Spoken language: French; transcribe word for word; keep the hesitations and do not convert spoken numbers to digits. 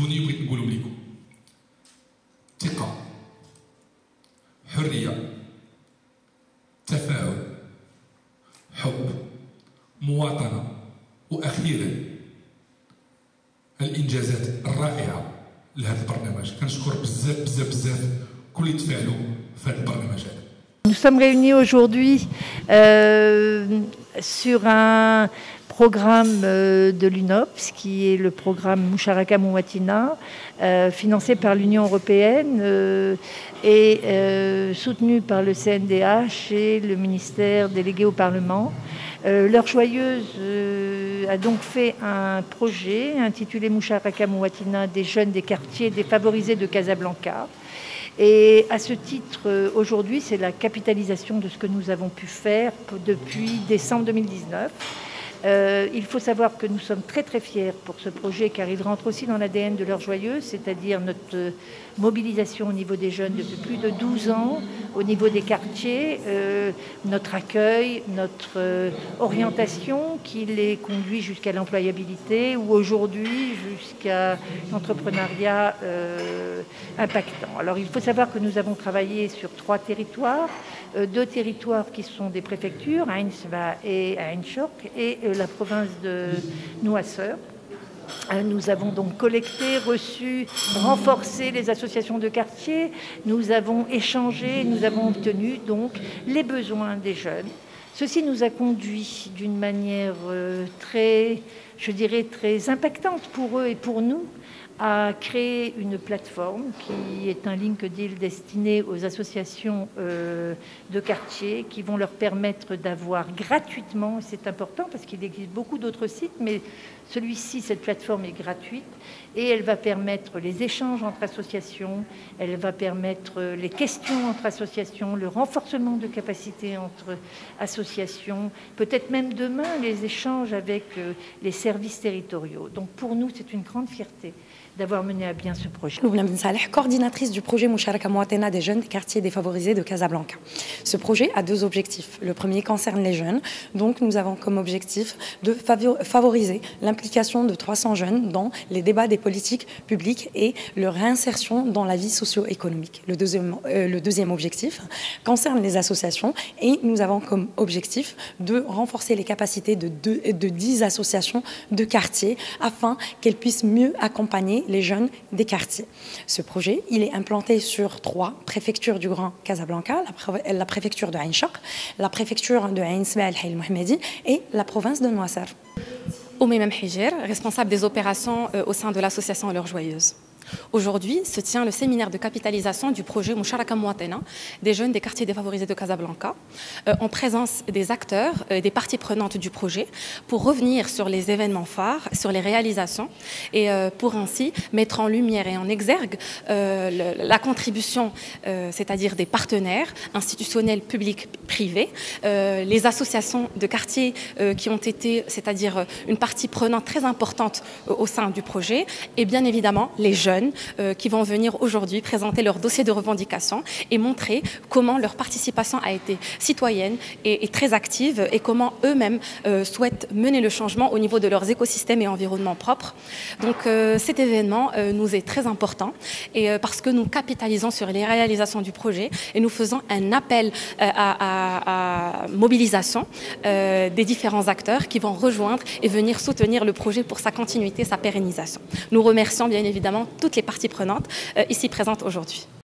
كتبوني بغيت نقولهم لكم. ثقة، حرية، تفاؤل، حب، مواطنة، وأخيرا الإنجازات الرائعة لهذا البرنامج. كنشكر بزاف بزاف بزاف كل اللي تفاعلوا في هذا البرنامج هذا. Nous sommes réunis aujourd'hui euh, sur un programme euh, de l'U N O P S, qui est le programme Musharaka Muwatina, euh, financé par l'Union européenne euh, et euh, soutenu par le C N D H et le ministère délégué au Parlement. Euh, L'heure joyeuse euh, a donc fait un projet intitulé Musharaka Muwatina, des jeunes des quartiers défavorisés de Casablanca. Et à ce titre, aujourd'hui, c'est la capitalisation de ce que nous avons pu faire depuis décembre deux mille dix-neuf. Euh, il faut savoir que nous sommes très très fiers pour ce projet, car il rentre aussi dans l'A D N de l'heure joyeuse, c'est-à-dire notre euh, mobilisation au niveau des jeunes depuis plus de douze ans, au niveau des quartiers, euh, notre accueil, notre euh, orientation qui les conduit jusqu'à l'employabilité ou aujourd'hui jusqu'à l'entrepreneuriat euh, impactant. Alors il faut savoir que nous avons travaillé sur trois territoires, euh, deux territoires qui sont des préfectures, Ain Seba et Ain Chok, et euh, la province de Nouasseur. Nous avons donc collecté, reçu, renforcé les associations de quartier. Nous avons échangé, nous avons obtenu donc les besoins des jeunes. Ceci nous a conduit d'une manière très, je dirais, très impactante pour eux et pour nous à créer une plateforme qui est un LinkedIn destiné aux associations euh, de quartier qui vont leur permettre d'avoir gratuitement, c'est important parce qu'il existe beaucoup d'autres sites, mais celui-ci, cette plateforme est gratuite et elle va permettre les échanges entre associations, elle va permettre les questions entre associations, le renforcement de capacités entre associations, peut-être même demain les échanges avec euh, les services territoriaux. Donc pour nous, c'est une grande fierté d'avoir mené à bien ce projet. Loubna Ben Saleh, coordinatrice du projet Musharaka Muwatina des jeunes des quartiers défavorisés de Casablanca. Ce projet a deux objectifs. Le premier concerne les jeunes. Donc nous avons comme objectif de favoriser l'implication de trois cents jeunes dans les débats des politiques publiques et leur réinsertion dans la vie socio-économique. Le deuxième, euh, le deuxième objectif concerne les associations et nous avons comme objectif de renforcer les capacités de, de, de dix associations de quartier afin qu'elles puissent mieux accompagner les jeunes des quartiers. Ce projet, il est implanté sur trois préfectures du Grand Casablanca, la, la préfecture de Ain Chok, la préfecture de Ain Seba El Hayl Mohammedi et la province de Nouassar. Oumima Mhijer, responsable des opérations euh, au sein de l'association L'heure joyeuse. Aujourd'hui se tient le séminaire de capitalisation du projet Musharaka Muwatina des jeunes des quartiers défavorisés de Casablanca euh, en présence des acteurs et euh, des parties prenantes du projet pour revenir sur les événements phares, sur les réalisations et euh, pour ainsi mettre en lumière et en exergue euh, le, la contribution, euh, c'est-à-dire des partenaires institutionnels, publics, privés, euh, les associations de quartiers euh, qui ont été, c'est-à-dire une partie prenante très importante euh, au sein du projet et bien évidemment les jeunes Euh, qui vont venir aujourd'hui présenter leur dossier de revendication et montrer comment leur participation a été citoyenne et, et très active et comment eux-mêmes euh, souhaitent mener le changement au niveau de leurs écosystèmes et environnements propres. Donc euh, cet événement euh, nous est très important et euh, parce que nous capitalisons sur les réalisations du projet et nous faisons un appel euh, à, à, à mobilisation euh, des différents acteurs qui vont rejoindre et venir soutenir le projet pour sa continuité, sa pérennisation. Nous remercions bien évidemment toutes les parties prenantes euh, ici présentes aujourd'hui.